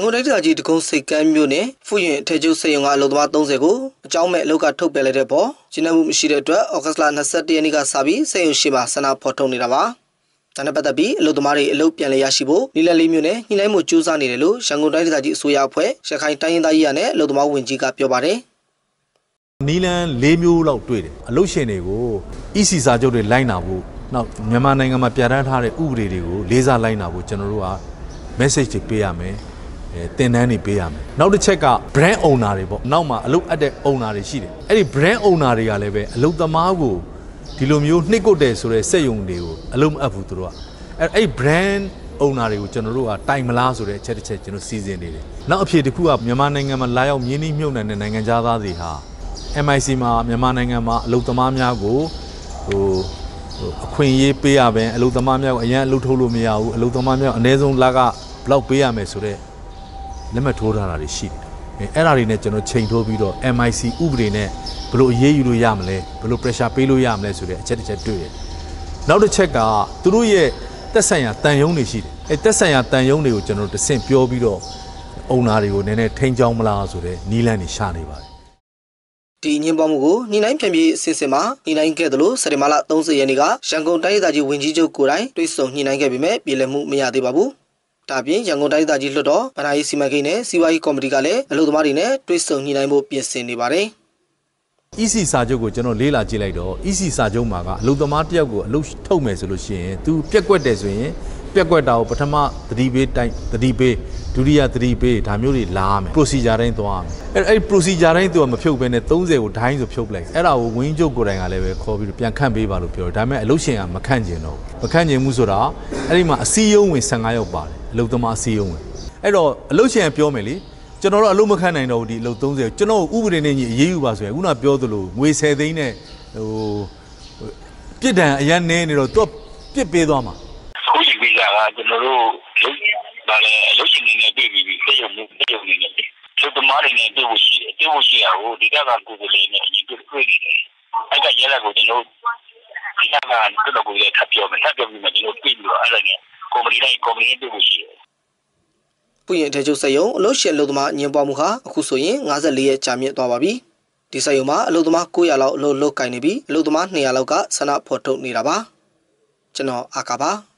ကုန်တိုင်းဒေသကြီးတကုံးစိတ်ကမ်းမြို့နယ်ဖူးရင်ထေကျုပ်စေယုံကအလုပ်သမား30ကိုအကြောင်းမဲ့အလုပ်ကထုတ်ပယ်လိုက်တဲ့ပေါ်ကျင်းနှမှုမရှိတဲ့အတွက်ဩဂတ်လ22ရက်နေ့ကစပြီးစေယုံရှိမှာဆန္ဒဖော်ထုတ်နေတာပါ။ဒါနဲ့ပတ်သက်ပြီးအလုပ်သမားတွေအလုပ်ပြန်လည်ရရှိဖို့နီလန်လေးမြို့နယ်ညှိနှိုင်းမှုကြိုးစားနေတယ်လို့ရန်ကုန်တိုင်းဒေသကြီးအစိုးရအဖွဲ့ရခိုင်တိုင်းရင်းသားရေးရနဲ့အလုပ်သမားဝန်ကြီးကပြောပါတယ်။နီလန်၄မျိုးလောက်တွေ့တယ်။အလုပ်ရှင်တွေကို EC စာချုပ်တွေလိုက်နာဖို့နောက်မြန်မာနိုင်ငံမှာပြဋ္ဌာန်းထားတဲ့ဥပဒေတွေကိုလေးစားလိုက်နာဖို့ကျွန်တော်တို့က message တွေပေးရမယ်။တင်တန်းတွေပေးရမယ်။နောက်တစ်ချက်က brand owner တွေပေါ့။နောက်မှာအလုပ်အပ်တဲ့ owner တွေရှိတယ်။အဲ့ဒီ brand owner တွေကလည်းပဲအလုပ်သမားကိုဒီလိုမျိုးနှိပ်ကွပ်တယ်ဆိုတဲ့စက်ရုံတွေကိုအလုံးမအပ်ဘူးသူတို့ကအဲ့ brand owner တွေကိုကျွန်တော်တို့ကတိုင်မလားဆိုတဲ့အချက်တစ်ချက်ကျွန်တော်စီစဉ်နေတယ်နောက်အဖြစ်တစ်ခုကမြန်မာနိုင်ငံမှာလာရောက်မြင်းနှီးမြုပ်နှံတဲ့နိုင်ငံသားတွေဟာ MIC မှာမြန်မာနိုင်ငံမှာအလုပ်သမားများကိုအခွင့်အရေးပေးရမယ်အလုပ်သမားများကိုအရင်အလုပ်ထုတ်လို့မရဘူးအလုပ်သမားများအနည်းဆုံးလကဘလောက်ပေးရမယ်ဆိုတဲ့လက်မှတ်ထိုးထားတာတွေရှိတယ်အဲ့ဒါတွေနဲ့ကျွန်တော်ချိန်ထိုးပြီးတော့ MIC ဥပဒေနဲ့ဘယ်လိုအရေးယူလို့ရမလဲဘယ်လို pressure ပေးလို့ရမလဲဆိုတဲ့အချက်တစ်ချက်တွေ့တယ်နောက်တစ်ချက်ကသူတို့ရဲ့တက်ဆိုင်ရာတန်ယုံတွေရှိတယ်အဲတက်ဆိုင်ရာတန်ယုံတွေကိုကျွန်တော်တဆင့်ပြောပြီးတော့အုံနာတွေကိုနည်းနည်းထိန်းချောင်းမလားဆိုတဲ့နီးလန်းတွေရှာနေပါတယ်ဒီညင်ပေါမှုကိုနှိနှိုင်းပြန်ပြီးအစစ်အစစ်မှာနှိနှိုင်းခဲ့သလိုစက်တင်ဘာလ30ရက်နေ့ကရန်ကုန်တိုင်းဒေသကြီးဝန်ကြီးချုပ်ကိုယ်တိုင်တွေ့ဆုံနှိနှိုင်းခဲ့ပေမဲ့ပြည်လည်မှုမရသေးပါဘူးဒါပြင်ရန်ကုန်တိုင်းဒေသကြီးလွှတ်တော်ဗဏ္ဍာရေးစီမံကိန်းနဲ့စီးပွားရေးကော်မတီကလည်းအလုပ်သမားတွေနဲ့တွေ့ဆုံနှိနှိုင်းဖို့ပြင်ဆင်နေပါတယ် EC စာချုပ်ကိုကျွန်တော်လေးလာကြည့်လိုက်တော့ EC စာချုပ်မှာကအလုပ်သမားတယောက်ကိုအလုပ်ထုတ်မယ်ဆိုလို့ရှိရင် तू ပြက်ကွက်တယ်ဆိုရင်ပြက်ကွက်တာကိုပထမသတိပေးတိုင်းသတိပေးဒုတိယသတိပေးဒါမျိုးတွေလာမယ် procedure တိုင်းသွားမယ်အဲ့ procedure တိုင်း तू မဖြုတ်ဘဲနဲ့30ကိုဒိုင်းဆိုဖြုတ်လိုက်အဲ့ဒါကိုဝင်းကျုပ်ကိုယ်တိုင်ကလည်းပဲခေါ်ပြီးပြန်ခန့်ပေးပါလို့ပြောတယ်ဒါပေမဲ့အလုပ်ရှင်ကမခန့်ကျင်တော့မခန့်ကျင်မှုဆိုတာအဲ့ဒီမှာအစည်းအရုံးဝင်15ယောက်ပါတယ်အလုပ်သမားအစည်းအရုံးဝင်အဲ့တော့အလုပ်ရှင်ကပြောမယ်လေကျွန်တော်တို့အလုပ်မခန့်နိုင်တော့ဘူးဒီအလုပ်30ကျွန်တော်ဥပဒေနဲ့ညီအရေးယူပါဆိုရင်ခုနပြောသလိုငွေ10သိန်းနဲ့ပြစ်ဒဏ်အရန်နေနေတော့သူပြစ်ပေးသွားမှာအခုဒီဗီဇာကကျွန်တော်တို့ဒါလည်းအလုပ်ရှင်တွေနဲ့တွေ့ပြီးစိတ်ရုံနေတယ်လူသမားတွေနဲ့တွေ့ဖို့ရှိတယ်တွေ့ဖို့ရှိတာကိုဒီကကိုယ်ကိုလေးနဲ့အရင်တွေ့နေတယ်အဲ့ကရဲလက်ကိုကျွန်တော်ဒီကကတော့ကိုယ်လေးထပ်ပြောမယ်ထပ်ပြောပြီးမှကျွန်တော်တွေ့ပြီးတော့အဲ့ဒါနဲ့ကော်မတီနဲ့တွေ့ဖို့ရှိတယ်ပူရင်ထေကျုပ်စက်ရုံအလုပ်ရှင်အလုပ်သမားညင်ပွားမှုဟာအခုဆိုရင်54ရက်ကြာမြင့်သွားပါပြီဒီစက်ရုံမှာအလုပ်သမား900လောက်အလုပ်လုပ်ကိုင်နေပြီးအလုပ်သမား200လောက်ကဆန္ဒဖော်ထုတ်နေတာပါကျွန်တော်အာကာပါ